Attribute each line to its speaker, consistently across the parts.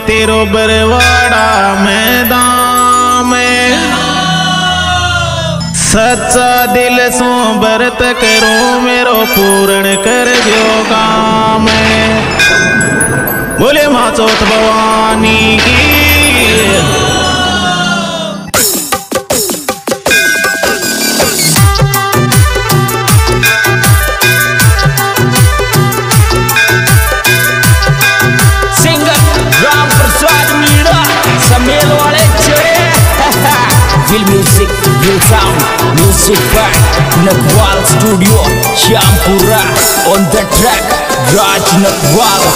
Speaker 1: तेरो बरवाड़ा मैदान में सच्चा दिल सो व्रत करो मेरो पूर्ण कर जो काम। बोले माँ चौथ भवानी की।
Speaker 2: Music, real sound, music by Nagwal Studio, Syampura on the track, Raj Nagwal।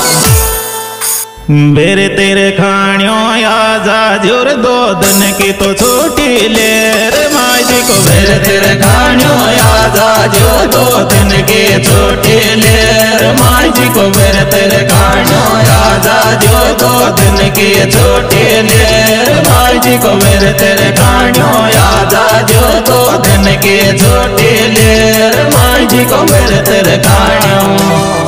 Speaker 1: मेरे तेरे खानियों आजा जोर दो दिन की तो छोटी ले रे माई जी को। मेरे तेरे खानियों आजा जो दो दिन की छोटी ले रे माई जी को। मेरे तेरे खानियों आजा जो दो दिन की छोटी ले रे माई जी को। मेरे तेरे खानियों आजा जो दो दिन की छोटी ले रे माई जी को। मेरे तेरे खानियों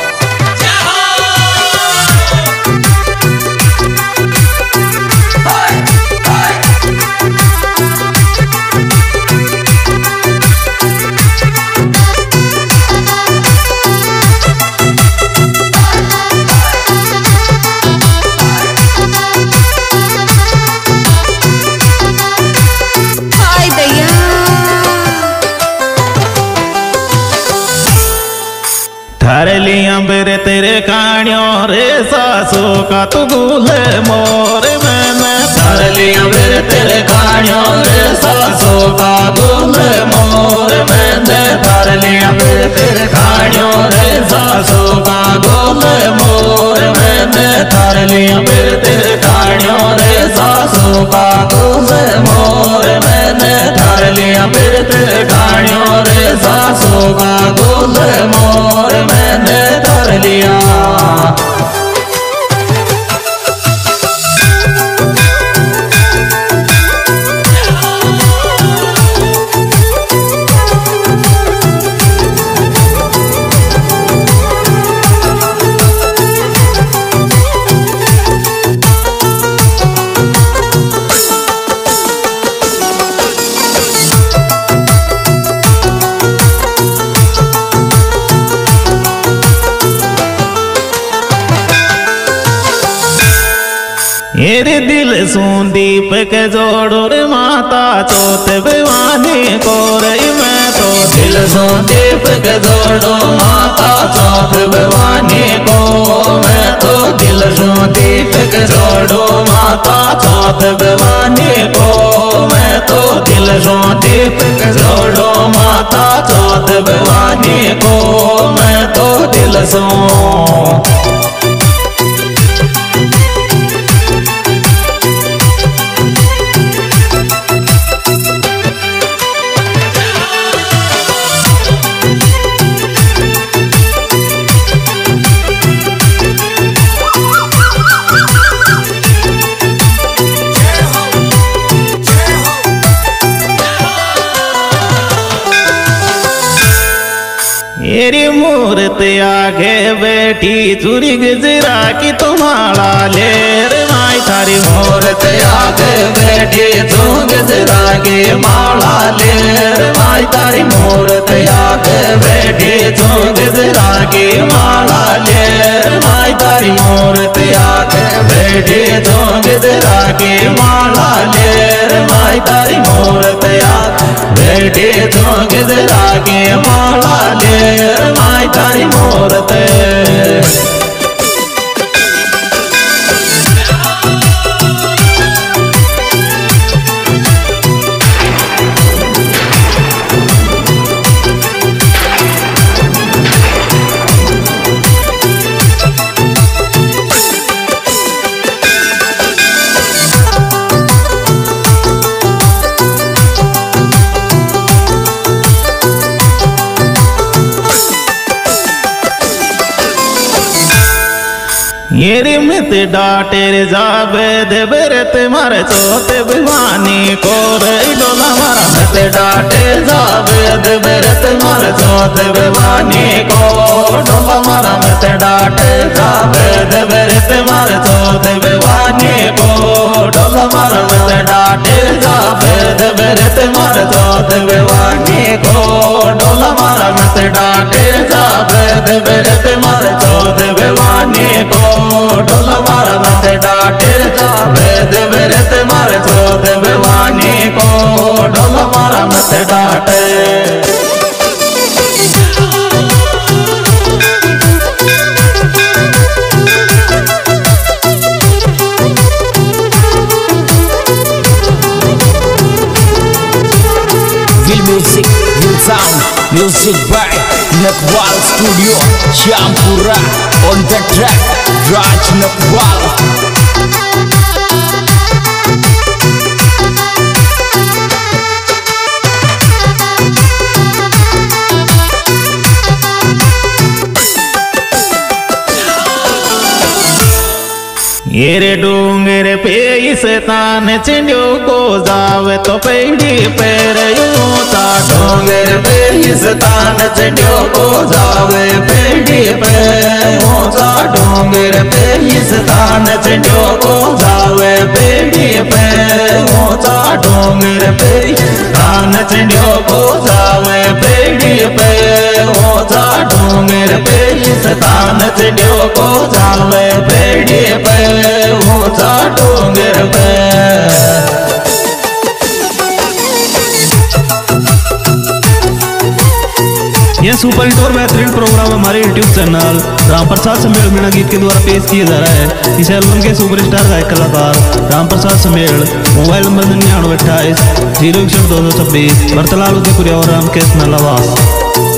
Speaker 1: धर लिया मेरे तेरे कानियों रे सासू का तू गूले मोर। मैंने धर लिया मेरे तेरे कानियों रे सासू का गूले मोर। मैंने धर लिया मेरे तेरे कानियों रे सासू का गूले मोर। मैंने धर लिया मेरे तेरे कानियों रे सासू का गूले मोर। मैंने धर लिया मेरे तेरे कानियों रे सासू का गूले मोर। मैंने धर लिया मेरे दिल सो दीपक जोड़ो रे माता चौथ भवानी को रे। मैं तो दिल सो दीपक जोड़ो माता चौथ भवानी को। मैं तो दिल सो दीपक जोड़ो माता चौथ भवानी को। मैं तो दिल सो दीपक जोड़ो माता चौथ भवानी को। मैं तो दिल सो मेरी मूर्त आगे बैठी चूरी गजरा की तुम्हारा ले रे माई। थारी मूर्त आगे बैठी तू गजरा की माला ले रे माई। तारी मूर्त आगे बैठी तू गजरा की माला ले रे माई। तारी मूर्त आगे बैठी तू गजरा की माला ले रे माई। तारी मूर्त आगे बैठी तू गजरा की माला ले रे माई। तारी मूर्त येरी मित डाटेर जाबे देबरत मारे चोते भिवानी को रे डोला मारा मित डाटे जाबे देबरत मारे चोते भिवानी को डोला मारा मित डाटे जाबे देबरत मारे चोते भिवानी को डोला मारा मित डाटे जाबे देबरत मारे चोते भिवानी को डोला मारा मित डाटे जाबे देबरत मारे चोते भिवानी को डोला मारा मत डाटे जाबे देबरत मारे चोते भिवानी को डोला मारा मत डाटे
Speaker 2: Will music, will sound, music by Nakwal Studio, Syampura. On the track, Raj Nakwal.
Speaker 1: येरे डूंगर पे इस तान चिंडियो को जावे तो पेड़ी पैर यूता डूंगर पे इस तान चिंडियो को जावे पेड़ी पैर ऊंचा डूंगर पे इस तान चिंडियो को जावे पेड़ी पैर ऊंचा डूंगर पे तान चिंडियो को जावे पेड़ी पैर ऊंचा डूंगर पे इस तान चिंडियो को जावे पेड़ी पैर ऊंचा डूंगर पे
Speaker 3: यह सुपर हिट और बेहतरीन प्रोग्राम हमारे YouTube चैनल राम प्रसाद समेल मीणा गीत के द्वारा पेश किया जा रहा है। इस एल्बम के सुपरस्टार गायक कलाकार राम प्रसाद समेल। मोबाइल नंबर 9928-061-226 बरतलाल उदयपुरी और रामकेश नलावास।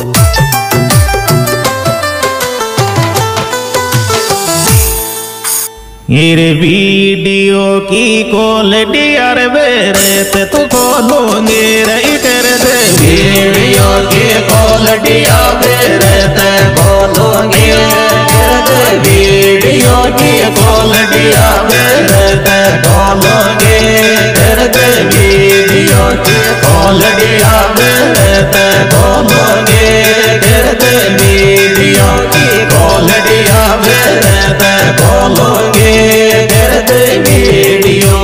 Speaker 1: ये वीडियो की क्वालिटी यार बेरे तू खोलूंगे रही कर दे वीडियो की क्वालिटी यार बेरे खोलूंगे वीडियो की क्वालिटी यार बेरे खोलूंगे वीडियो की क्वालिटी यार बेरे खोलूंगे वीडियो की क्वालिटी यार बेरे खोलूंगे वीडियो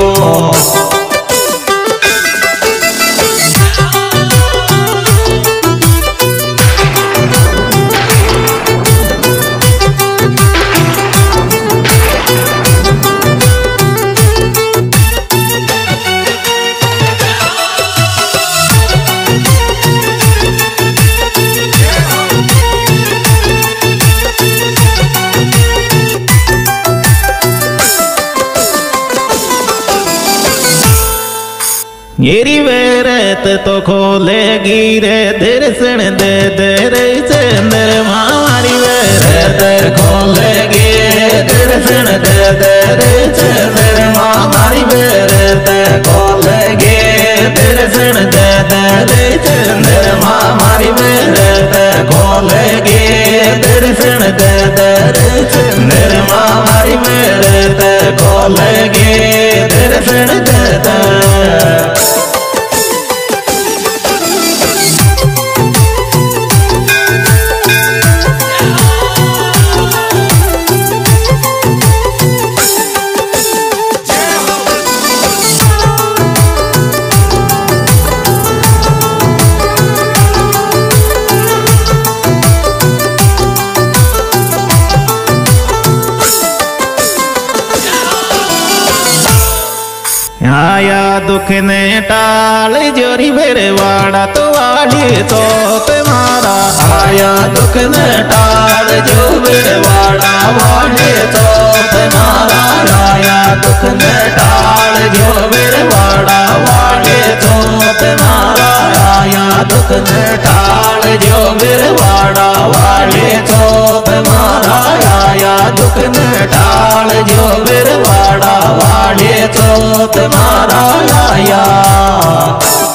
Speaker 1: येरी वेरत तो खोलेगी रे दर्शन दे दे रे चंद्र हमारी वेरत खोलेगी दर्शन दे दे रे चंद्र हमारी वेरत खोलेगी दर्शन दे दे रे चंद्र हमारी वेरत खोलेगी दर्शन दे दे रे चंद्र हमारी वेरत खोलेगी दर्शन दे दे आया दुख ने टाल जोरी मेरे वाड़ा तो वाली तो तुम्हारा आया दुख ने टाल जो मेरे वाड़ा वाली तो तुम्हारा आया दुख ने टाल जो मेरे वाड़ा वाली तो तुम्हारा आया दुख ने टाल जो मेरे वाड़ा वाली तो तुम्हारा आया दुख ने टाल जो मेरे वाड़ा वाली तो तुम्हारा आया